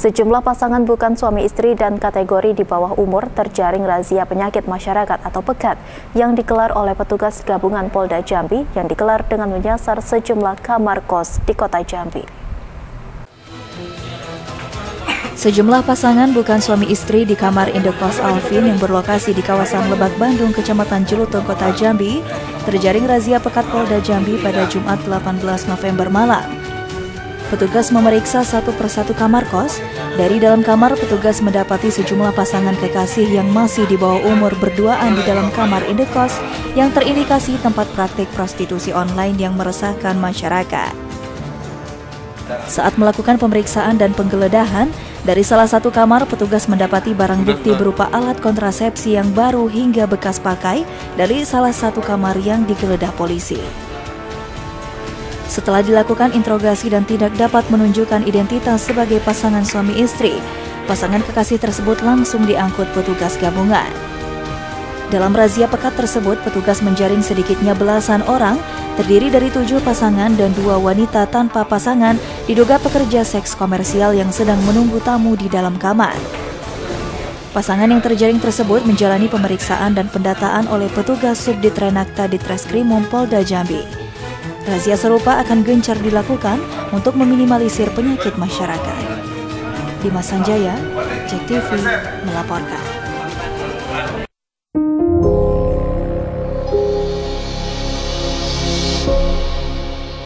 Sejumlah pasangan bukan suami istri dan kategori di bawah umur terjaring razia penyakit masyarakat atau pekat yang digelar oleh petugas gabungan Polda Jambi yang digelar dengan menyasar sejumlah kamar kos di kota Jambi. Sejumlah pasangan bukan suami istri di kamar indekos Alvin yang berlokasi di kawasan Lebak Bandung, Kecamatan Jelutong, Kota Jambi, terjaring razia pekat Polda Jambi pada Jumat 18 November malam. Petugas memeriksa satu persatu kamar kos. Dari dalam kamar, petugas mendapati sejumlah pasangan kekasih yang masih di bawah umur berduaan di dalam kamar indekos yang terindikasi tempat praktik prostitusi online yang meresahkan masyarakat. Saat melakukan pemeriksaan dan penggeledahan, dari salah satu kamar petugas mendapati barang bukti berupa alat kontrasepsi yang baru hingga bekas pakai dari salah satu kamar yang digeledah polisi. Setelah dilakukan interogasi dan tidak dapat menunjukkan identitas sebagai pasangan suami istri, pasangan kekasih tersebut langsung diangkut petugas gabungan. Dalam razia pekat tersebut, petugas menjaring sedikitnya belasan orang, terdiri dari 7 pasangan dan 2 wanita tanpa pasangan, diduga pekerja seks komersial yang sedang menunggu tamu di dalam kamar. Pasangan yang terjaring tersebut menjalani pemeriksaan dan pendataan oleh petugas Subdit Renakta Ditreskrimum Polda Jambi. Razia serupa akan gencar dilakukan untuk meminimalisir penyakit masyarakat. Dimas Sanjaya, JEK TV melaporkan.